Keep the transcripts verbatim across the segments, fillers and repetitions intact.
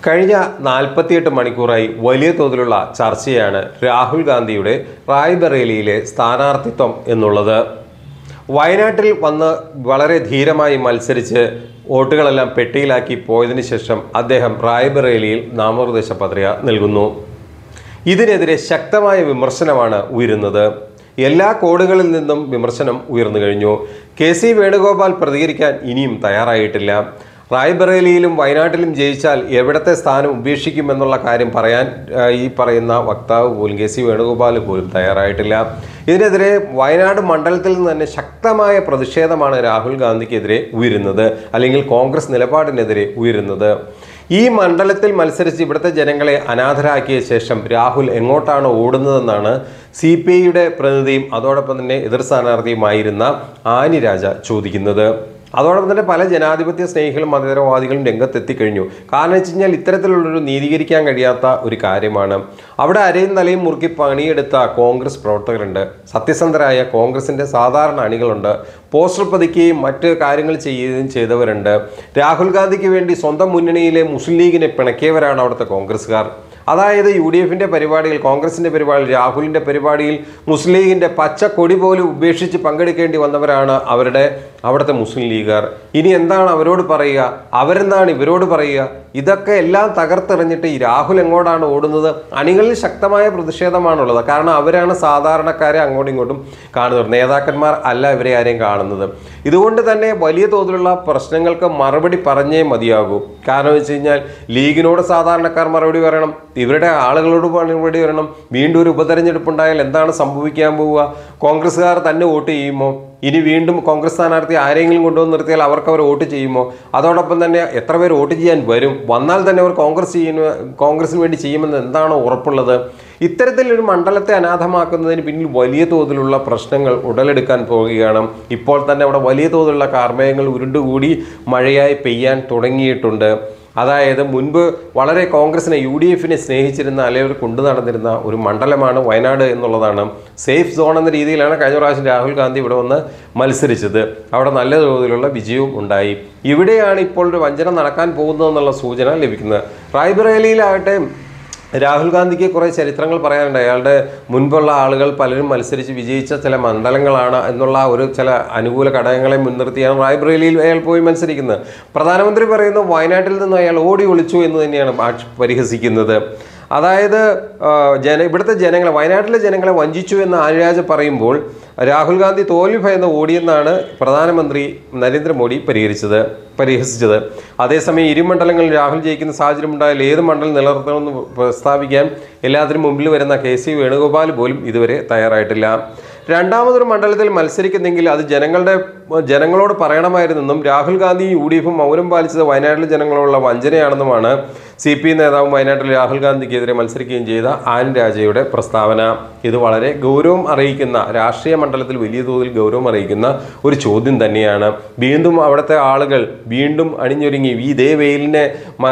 കഴിഞ്ഞ നാൽപ്പത്തിയെട്ട് മണിക്കൂറായി വലിയ തോതിലുള്ള ചർച്ചയാണ് രാഹുൽ ഗാന്ധിയുടെ റായ്ബറേലിയിലെ സ്ഥാനാർത്ഥിത്വം എന്നുള്ളത്. വയനാട്ടിൽ വന്ന് വളരെ ധീരമായി മത്സരിച്ച് വോട്ടുകളെല്ലാം പെട്ടിയിലാക്കി പോയതിനു ശേഷം അദ്ദേഹം റായ്ബറേലിയിൽ നാമനിർദ്ദേശ പത്രിക നൽകുന്നു. ഇതിനെതിരെ ശക്തമായ വിമർശനമാണ് ഉയരുന്നത്. എല്ലാ കോണുകളിൽ നിന്നും വിമർശനം ഉയർന്നു കഴിഞ്ഞു. കെ സി വേണുഗോപാൽ പ്രതികരിക്കാൻ ഇനിയും തയ്യാറായിട്ടില്ല. റായ്ബറേലിയിലും വയനാട്ടിലും ജയിച്ചാൽ എവിടത്തെ സ്ഥാനം ഉപേക്ഷിക്കുമെന്നുള്ള കാര്യം പറയാൻ ഈ പറയുന്ന വക്താവ് പോലും കെ സി വേണുഗോപാൽ പോലും തയ്യാറായിട്ടില്ല. ഇതിനെതിരെ വയനാട് മണ്ഡലത്തിൽ നിന്ന് തന്നെ ശക്തമായ പ്രതിഷേധമാണ് രാഹുൽ ഗാന്ധിക്കെതിരെ ഉയരുന്നത്, അല്ലെങ്കിൽ കോൺഗ്രസ് നിലപാടിനെതിരെ ഉയരുന്നത്. ഈ മണ്ഡലത്തിൽ മത്സരിച്ച് ഇവിടുത്തെ ജനങ്ങളെ അനാഥരാക്കിയ ശേഷം രാഹുൽ എങ്ങോട്ടാണ് ഓടുന്നതെന്നാണ് സി പി ഐയുടെ പ്രതിനിധിയും അതോടൊപ്പം തന്നെ എതിർ സ്ഥാനാർത്ഥിയുമായിരുന്ന ആനി രാജ ചോദിക്കുന്നത്. അതോടൊപ്പം തന്നെ പല ജനാധിപത്യ സ്നേഹികളും മതേതരവാദികളും രംഗത്തെത്തിക്കഴിഞ്ഞു. കാരണം വെച്ച് കഴിഞ്ഞാൽ ഇത്തരത്തിലുള്ളൊരു നീതീകരിക്കാൻ കഴിയാത്ത ഒരു കാര്യമാണ്. അവിടെ അരയും തലയും മുറുക്കി പണിയെടുത്ത കോൺഗ്രസ് പ്രവർത്തകരുണ്ട്, സത്യസന്ധരായ കോൺഗ്രസിൻ്റെ സാധാരണ അണികളുണ്ട്, പോസ്റ്റർ പതിക്കുകയും മറ്റ് കാര്യങ്ങൾ ചെയ്യുകയും ചെയ്തവരുണ്ട്. രാഹുൽ ഗാന്ധിക്ക് വേണ്ടി സ്വന്തം മുന്നണിയിലെ മുസ്ലിം ലീഗിനെ പിണക്കിയവരാണ് അവിടുത്തെ കോൺഗ്രസ്സുകാർ. അതായത് യു ഡി എഫിൻ്റെ പരിപാടിയിൽ, കോൺഗ്രസിൻ്റെ പരിപാടിയിൽ, രാഹുലിൻ്റെ പരിപാടിയിൽ മുസ്ലിം ലീഗിൻ്റെ പച്ച കൊടി പോലും ഉപേക്ഷിച്ച് പങ്കെടുക്കേണ്ടി വന്നവരാണ് അവരുടെ അവിടുത്തെ മുസ്ലിം ലീഗുകാർ. ഇനി എന്താണ് അവരോട് പറയുക? അവരെന്താണ് ഇവരോട് പറയുക? ഇതൊക്കെ എല്ലാം തകർത്തെറിഞ്ഞിട്ട് ഈ രാഹുൽ എങ്ങോട്ടാണ് ഓടുന്നത്? അണികളിൽ ശക്തമായ പ്രതിഷേധമാണുള്ളത്. കാരണം അവരാണ് സാധാരണക്കാരെ അങ്ങോട്ടും ഇങ്ങോട്ടും കാണുന്നത്, നേതാക്കന്മാർ അല്ല ഇവരെ ആരെയും കാണുന്നത്. ഇതുകൊണ്ട് തന്നെ വലിയ തോതിലുള്ള പ്രശ്നങ്ങൾക്ക് മറുപടി പറഞ്ഞേ മതിയാകൂ. കാരണം വെച്ച് കഴിഞ്ഞാൽ ലീഗിനോട് സാധാരണക്കാർ മറുപടി പറയണം, ഇവരുടെ ആളുകളോട് മറുപടി പറയണം. വീണ്ടും ഒരു ഉപതെരഞ്ഞെടുപ്പ് ഉണ്ടായാൽ എന്താണ് സംഭവിക്കാൻ പോവുക? കോൺഗ്രസ്സുകാർ തന്നെ വോട്ട് ചെയ്യുമോ? ഇനി വീണ്ടും കോൺഗ്രസ് സ്ഥാനാർത്ഥി ആരെങ്കിലും കൊണ്ടുവന്ന് നിർത്തിയാൽ അവർക്ക് അവർ വോട്ട് ചെയ്യുമോ? അതോടൊപ്പം തന്നെ എത്ര പേർ വോട്ട് ചെയ്യാൻ വരും? വന്നാൽ തന്നെ അവർ കോൺഗ്രസ് ചെയ്യുന്ന കോൺഗ്രസിന് വേണ്ടി ചെയ്യുമെന്ന് എന്താണോ ഉറപ്പുള്ളത്? ഇത്തരത്തിലൊരു മണ്ഡലത്തെ അനാഥമാക്കുന്നതിന് പിന്നിൽ വലിയ തോതിലുള്ള പ്രശ്നങ്ങൾ ഉടലെടുക്കാൻ പോവുകയാണ്. ഇപ്പോൾ തന്നെ അവിടെ വലിയ തോതിലുള്ള കാർമേഘങ്ങൾ ഉരുണ്ടുകൂടി മഴയായി പെയ്യാൻ തുടങ്ങിയിട്ടുണ്ട്. അതായത് മുൻപ് വളരെ കോൺഗ്രസിനെ, യു ഡി എഫിനെ സ്നേഹിച്ചിരുന്ന അല്ലെങ്കിൽ കൊണ്ടു നടന്നിരുന്ന ഒരു മണ്ഡലമാണ് വയനാട് എന്നുള്ളതാണ്. സേഫ് സോൺ എന്ന രീതിയിലാണ് കഴിഞ്ഞ പ്രാവശ്യം രാഹുൽ ഗാന്ധി ഇവിടെ വന്ന് മത്സരിച്ചത്. അവിടെ നല്ല തോതിലുള്ള വിജയവും ഉണ്ടായി. ഇവിടെയാണ് ഇപ്പോൾ ഒരു വഞ്ചന നടക്കാൻ പോകുന്നതെന്നുള്ള സൂചന ലഭിക്കുന്നത്. റായ്ബറേലിയിലാകട്ടെ രാഹുൽ ഗാന്ധിക്ക് കുറേ ചരിത്രങ്ങൾ പറയാനുണ്ട്. അയാളുടെ മുൻപുള്ള ആളുകൾ പലരും മത്സരിച്ച് വിജയിച്ച ചില മണ്ഡലങ്ങളാണ് എന്നുള്ള ഒരു ചില അനുകൂല ഘടകങ്ങളെ മുൻനിർത്തിയാണ് റായ്ബറേലിയിൽ അയാൾ പോയി മത്സരിക്കുന്നത്. പ്രധാനമന്ത്രി പറയുന്നത് വയനാട്ടിൽ നിന്ന് അയാൾ ഓടി ഒളിച്ചു എന്ന് തന്നെയാണ് പരിഹസിക്കുന്നത്. അതായത് ജന ഇവിടുത്തെ ജനങ്ങളെ, വയനാട്ടിലെ ജനങ്ങളെ വഞ്ചിച്ചു എന്ന് ആനിരാജ പറയുമ്പോൾ രാഹുൽ ഗാന്ധി തോൽവി ഭയന്ന് ഓടിയെന്നാണ് പ്രധാനമന്ത്രി നരേന്ദ്രമോദി പരിഹരിച്ചത് പരിഹസിച്ചത് അതേസമയം ഇരു മണ്ഡലങ്ങളിൽ രാഹുൽ ജയിക്കുന്ന സാഹചര്യം ഉണ്ടായാൽ ഏത് മണ്ഡലം നിലനിർത്തണമെന്ന് പ്രസ്താവിക്കാൻ എല്ലാത്തിനും മുമ്പിൽ വരുന്ന കെ സി വേണുഗോപാൽ പോലും ഇതുവരെ തയ്യാറായിട്ടില്ല. രണ്ടാമതൊരു മണ്ഡലത്തിൽ മത്സരിക്കുന്നെങ്കിൽ അത് ജനങ്ങളുടെ ജനങ്ങളോട് പറയണമായിരുന്നെന്നും രാഹുൽ ഗാന്ധി യു ഡി എഫും മൗനം പാലിച്ചത് വയനാട്ടിലെ ജനങ്ങളോടുള്ള വഞ്ചനയാണെന്നുമാണ് സി പി ഐ നേതാവും വയനാട്ടിൽ രാഹുൽ ഗാന്ധിക്കെതിരെ മത്സരിക്കുകയും ചെയ്ത ആനി രാജയുടെ പ്രസ്താവന. ഇത് വളരെ ഗൗരവം അറിയിക്കുന്ന, രാഷ്ട്രീയ മണ്ഡലത്തിൽ വലിയ തോതിൽ ഗൗരവം അറിയിക്കുന്ന ഒരു ചോദ്യം തന്നെയാണ്. വീണ്ടും അവിടുത്തെ ആളുകൾ വീണ്ടും അണിഞ്ഞൊരുങ്ങി ഇതേ വെയിലിനെ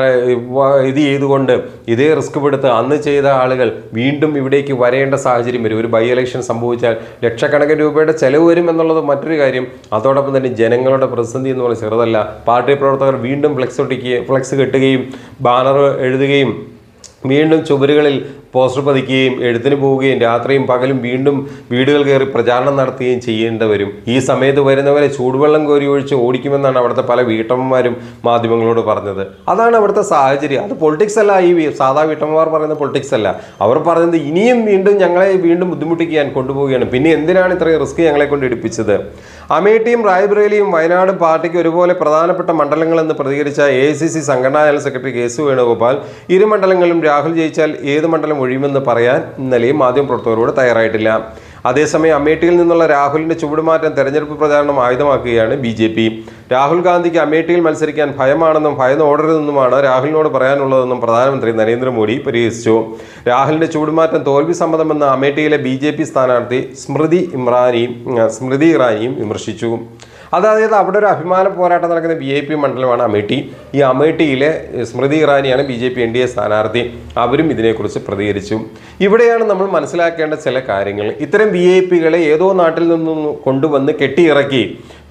ഇത് ചെയ്തുകൊണ്ട് ഇതേ റിസ്ക് എടുത്ത് അന്ന് ചെയ്ത ആളുകൾ വീണ്ടും ഇവിടേക്ക് വരേണ്ട സാഹചര്യം വരും. ഒരു ബൈ ഇലക്ഷൻ സംഭവിച്ചാൽ ലക്ഷക്കണക്കിന് രൂപയുടെ ചെലവ് വരും എന്നുള്ളത് മറ്റൊരു കാര്യം. അതോടൊപ്പം തന്നെ ജനങ്ങളുടെ പ്രതിസന്ധി എന്ന് പറയുന്നത് ചെറുതല്ല. പാർട്ടി പ്രവർത്തകർ വീണ്ടും ഫ്ലെക്സ് ഒട്ടിക്കുകയും ഫ്ലെക്സ് കെട്ടുകയും ബാനർ എഴുതുകയും വീണ്ടും ചുവരുകളിൽ പോസ്റ്റർ പതിക്കുകയും എഴുത്തിന് പോവുകയും രാത്രിയും പകലും വീണ്ടും വീടുകൾ കയറി പ്രചാരണം നടത്തുകയും ചെയ്യേണ്ടി വരും. ഈ സമയത്ത് വരുന്നവരെ ചൂടുവെള്ളം കോരി ഒഴിച്ച് ഓടിക്കുമെന്നാണ് അവിടുത്തെ പല വീട്ടമ്മമാരും മാധ്യമങ്ങളോട് പറഞ്ഞത്. അതാണ് അവിടുത്തെ സാഹചര്യം. അത് പൊളിറ്റിക്സ് അല്ല. ഈ സാധാ വീട്ടമ്മമാർ പറയുന്ന പൊളിറ്റിക്സ് അല്ല. അവർ പറയുന്നത് ഇനിയും വീണ്ടും ഞങ്ങളെ വീണ്ടും ബുദ്ധിമുട്ടിക്കാൻ കൊണ്ടുപോവുകയാണ്, പിന്നെ എന്തിനാണ് ഇത്രയും റിസ്ക് ഞങ്ങളെ കൊണ്ട് എടുപ്പിച്ചത്? അമേഠിയും റായ്ബറേലിയും വയനാടും പാർട്ടിക്ക് ഒരുപോലെ പ്രധാനപ്പെട്ട മണ്ഡലങ്ങളെന്ന് പ്രതികരിച്ച എ ഐ സി സി സംഘടനാ general secretary K C Venugopal ഇരു മണ്ഡലങ്ങളിലും രാഹുൽ ജയിച്ചാൽ ഏത് മണ്ഡലം ഒഴിയുമെന്ന് പറയാൻ ഇന്നലെയും മാധ്യമപ്രവർത്തകരോട് തയ്യാറായിട്ടില്ല. അതേസമയം അമേഠിയിൽ നിന്നുള്ള രാഹുലിന്റെ ചുവടുമാറ്റം തെരഞ്ഞെടുപ്പ് പ്രചാരണം ആയുധമാക്കുകയാണ് ബി ജെ പി. രാഹുൽ ഗാന്ധിക്ക് അമേഠിയിൽ മത്സരിക്കാൻ ഭയമാണെന്നും ഭയന്ന് ഓടരുതെന്നുമാണ് രാഹുലിനോട് പറയാനുള്ളതെന്നും പ്രധാനമന്ത്രി നരേന്ദ്രമോദി പരിഹസിച്ചു. രാഹുലിന്റെ ചുവടുമാറ്റം തോൽവി സമ്മതമെന്ന് അമേഠിയിലെ ബി ജെ പി സ്ഥാനാർത്ഥി സ്മൃതി ഇറാനിയും സ്മൃതി ഇറാനിയും വിമർശിച്ചു. അതായത് അവിടെ ഒരു അഭിമാന പോരാട്ടം നടക്കുന്ന വി ഐ പി മണ്ഡലമാണ് അമേഠി. ഈ അമേഠിയിലെ സ്മൃതി ഇറാനിയാണ് B J P N D A സ്ഥാനാർത്ഥി. അവരും ഇതിനെക്കുറിച്ച് പ്രതികരിച്ചു. ഇവിടെയാണ് നമ്മൾ മനസ്സിലാക്കേണ്ട ചില കാര്യങ്ങൾ. ഇത്തരം വി ഐ പികളെ ഏതോ നാട്ടിൽ നിന്നും കൊണ്ടുവന്ന് കെട്ടിയിറക്കി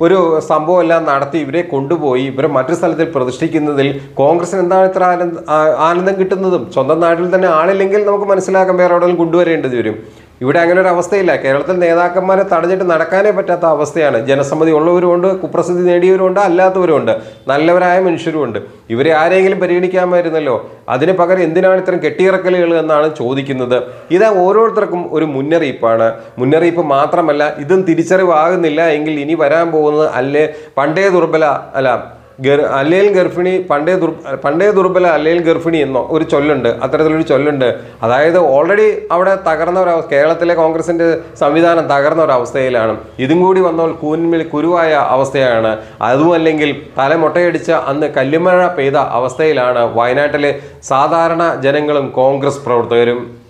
ഒരു സംഭവം എല്ലാം നടത്തി ഇവരെ കൊണ്ടുപോയി ഇവരെ മറ്റൊരു സ്ഥലത്തിൽ പ്രതിഷ്ഠിക്കുന്നതിൽ കോൺഗ്രസിന് എന്താണ് ഇത്ര ആനന്ദ ആനന്ദം കിട്ടുന്നതും? സ്വന്തം നാട്ടിൽ തന്നെ ആളില്ലെങ്കിൽ നമുക്ക് മനസ്സിലാക്കാൻ വേറെ എവിടെയെങ്കിലും കൊണ്ടുവരേണ്ടത് വരും. ഇവിടെ അങ്ങനെ ഒരു അവസ്ഥയില്ല. കേരളത്തിൽ നേതാക്കന്മാരെ തടഞ്ഞിട്ട് നടക്കാനേ പറ്റാത്ത അവസ്ഥയാണ്. ജനസമ്മതി ഉള്ളവരുമുണ്ട്, കുപ്രസിദ്ധി നേടിയവരുമുണ്ട്, അല്ലാത്തവരുമുണ്ട്, നല്ലവരായ മനുഷ്യരുമുണ്ട്. ഇവരെ ആരെങ്കിലും പരിഗണിക്കാമായിരുന്നല്ലോ. അതിന് പകരം എന്തിനാണ് ഇത്തരം കെട്ടിയിറക്കലുകൾ എന്നാണ് ചോദിക്കുന്നത്. ഇത് ഓരോരുത്തർക്കും ഒരു മുന്നറിയിപ്പാണ്. മുന്നറിയിപ്പ് മാത്രമല്ല, ഇതും തിരിച്ചറിവാകുന്നില്ല എങ്കിൽ ഇനി വരാൻ പോകുന്നത് അല്ലേ പണ്ടേ ദുർബല അല്ല ഗർ അല്ലേൽ ഗർഭിണി പണ്ടേ ദുർ പണ്ടേ ദുർബല അല്ലേൽ ഗർഭിണി എന്നോ ഒരു ചൊല്ലുണ്ട്. അത്തരത്തിലൊരു ചൊല്ലുണ്ട്. അതായത് ഓൾറെഡി അവിടെ തകർന്ന ഒരവസ്ഥ, കേരളത്തിലെ കോൺഗ്രസിൻ്റെ സംവിധാനം തകർന്ന ഒരവസ്ഥയിലാണ്. ഇതും കൂടി വന്നാൽ കൂനിൽ കുരുവായ അവസ്ഥയാണ്. അതുമല്ലെങ്കിൽ തല മുട്ടയടിച്ച അന്ന് കല്ലുമഴ പെയ്ത അവസ്ഥയിലാണ് വയനാട്ടിലെ സാധാരണ ജനങ്ങളും കോൺഗ്രസ് പ്രവർത്തകരും.